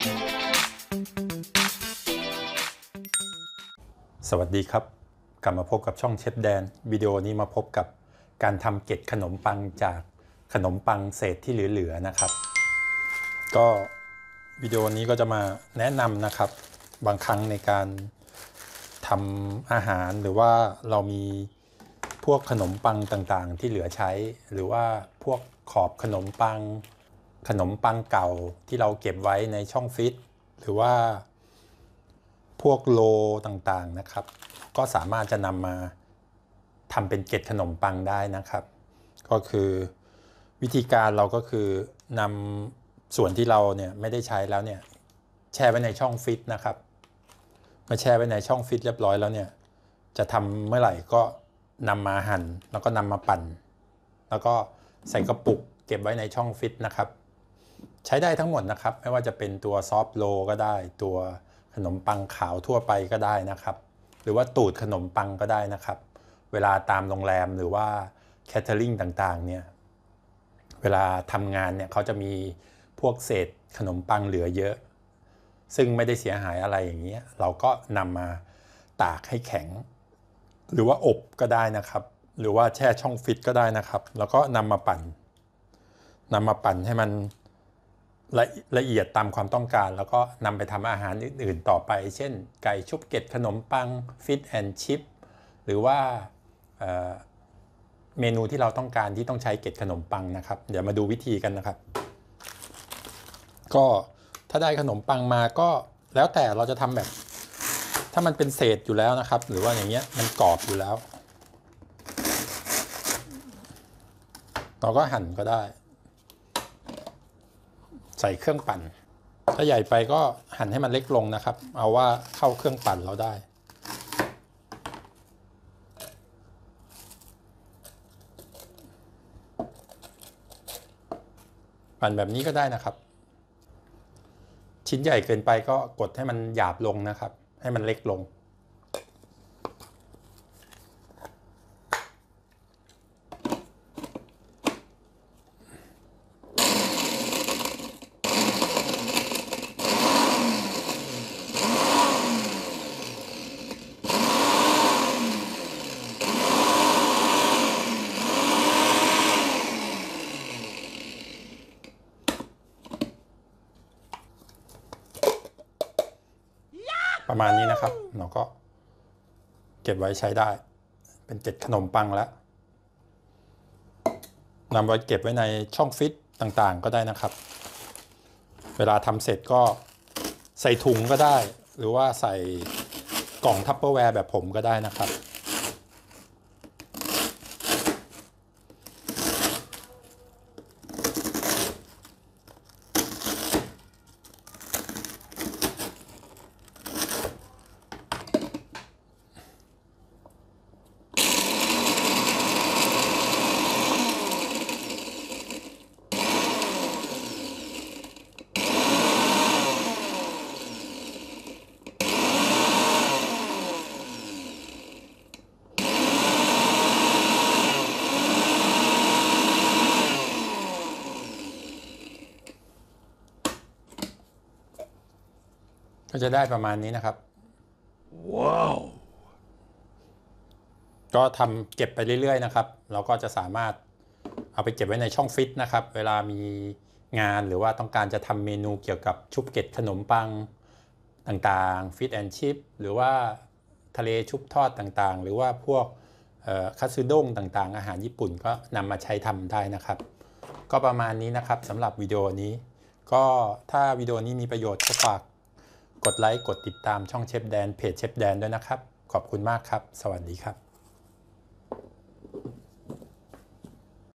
สวัสดีครับกลับมาพบกับช่องเชฟแดนวิดีโอนี้มาพบกับการทำเกล็ดขนมปังจากขนมปังเศษที่เหลือๆนะครับก็วิดีโอนี้ก็จะมาแนะนำนะครับบางครั้งในการทำอาหารหรือว่าเรามีพวกขนมปังต่างๆที่เหลือใช้หรือว่าพวกขอบขนมปังเก่าที่เราเก็บไว้ในช่องฟรีซหรือว่าพวกโลต่างๆนะครับก็สามารถจะนำมาทำเป็นเกล็ดขนมปังได้นะครับก็คือวิธีการเราก็คือนำส่วนที่เราเนี่ยไม่ได้ใช้แล้วเนี่ยแช่ไว้ในช่องฟรีซนะครับเมื่อแช่ไว้ในช่องฟรีซเรียบร้อยแล้วเนี่ยจะทำเมื่อไหร่ก็นำมาหั่นแล้วก็นำมาปั่นแล้วก็ใส่กระปุกเก็บไว้ในช่องฟรีซนะครับใช้ได้ทั้งหมดนะครับไม่ว่าจะเป็นตัวซอฟต์โลก็ได้ตัวขนมปังขาวทั่วไปก็ได้นะครับหรือว่าตูดขนมปังก็ได้นะครับเวลาตามโรงแรมหรือว่าแคเทอริงต่างๆเนี่ยเวลาทำงานเนี่ยเขาจะมีพวกเศษขนมปังเหลือเยอะซึ่งไม่ได้เสียหายอะไรอย่างเงี้ยเราก็นำมาตากให้แข็งหรือว่าอบก็ได้นะครับหรือว่าแช่ช่องฟรีซก็ได้นะครับแล้วก็นำมาปั่นให้มันละเอียดตามความต้องการแล้วก็นำไปทำอาหารอื่นๆต่อไปเช่นไก่ชุบเกล็ดขนมปังฟิชแอนด์ชิพหรือว่าเมนูที่เราต้องการที่ต้องใช้เกล็ดขนมปังนะครับเดี๋ยวมาดูวิธีกันนะครับก็ถ้าได้ขนมปังมาก็แล้วแต่เราจะทำแบบถ้ามันเป็นเศษอยู่แล้วนะครับหรือว่าอย่างเงี้ยมันกรอบอยู่แล้วเราก็หั่นก็ได้ใส่เครื่องปั่นถ้าใหญ่ไปก็หั่นให้มันเล็กลงนะครับเอาว่าเข้าเครื่องปั่นเราได้ปั่นแบบนี้ก็ได้นะครับชิ้นใหญ่เกินไปก็กดให้มันหยาบลงนะครับให้มันเล็กลงประมาณนี้นะครับเราก็เก็บไว้ใช้ได้เป็นเกล็ดขนมปังแล้วนำไว้เก็บไว้ในช่องฟรีซต่างๆก็ได้นะครับเวลาทำเสร็จก็ใส่ถุงก็ได้หรือว่าใส่กล่องทัปเปอร์แวร์แบบผมก็ได้นะครับก็จะได้ประมาณนี้นะครับว้าวก็ทำเก็บไปเรื่อยๆนะครับเราก็จะสามารถเอาไปเก็บไว้ในช่องฟรีซนะครับเวลามีงานหรือว่าต้องการจะทำเมนูเกี่ยวกับชุบเกล็ดขนมปังต่างๆฟิชแอนด์ชิพหรือว่าทะเลชุบทอดต่างๆหรือว่าพวกคัตสึด้งต่างๆอาหารญี่ปุ่นก็นำมาใช้ทำได้นะครับก็ประมาณนี้นะครับสำหรับวิดีโอนี้ก็ถ้าวิดีโอนี้มีประโยชน์ก็ฝากกดไลค์กดติดตามช่องเชฟแดนเพจเชฟแดนด้วยนะครับขอบคุณมากครับสวัสดีครับ